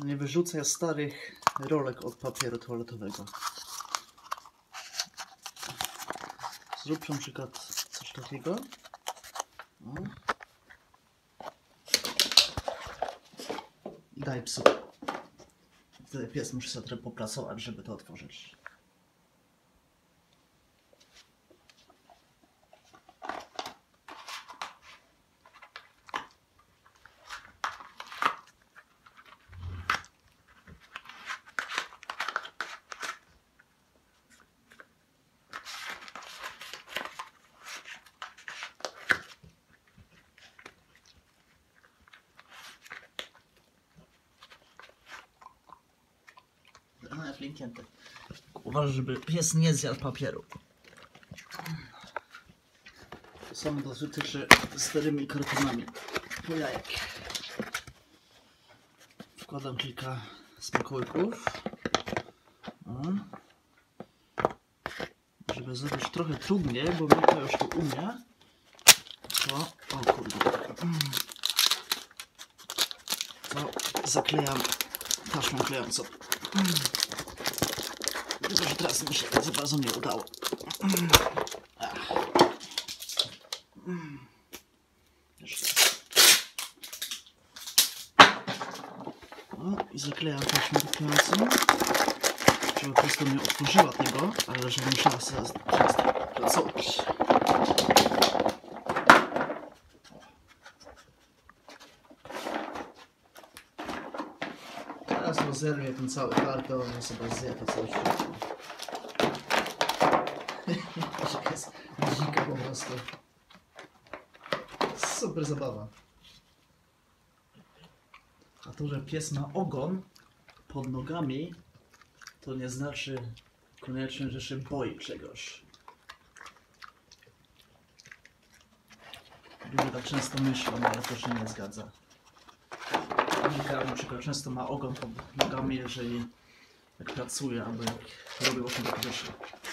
Nie wyrzucaj starych rolek od papieru toaletowego. Zrób na przykład coś takiego. O. I daj psu. Wtedy pies musi sobie trochę popracować, żeby to otworzyć. No, jest wlięknięte. Uważaj, żeby pies nie zjadł papieru. To samo dotyczy z starymi kartonami po jajek. Wkładam kilka smakołyków. Żeby zrobić trochę trudniej, bo Mika już to umie. To, o kurde. To zaklejam taśmą klejącą. Tylko że teraz mi się za bardzo nie udało. I zaklejam taśmą klejącą, żeby po prostu nie otworzyła tego, ale żeby musiała sobie pracować. Teraz rozerwię ten cały karton i sobie zje to całe światło. Jest dzika po prostu. Super zabawa. A to, że pies ma ogon pod nogami, to nie znaczy koniecznie, że się boi czegoś. Ludzie tak często myślą, ale to się nie zgadza. Mika na przykład często ma ogon pod nogami, jeżeli jak pracuje albo jak robi właśnie takie rzeczy.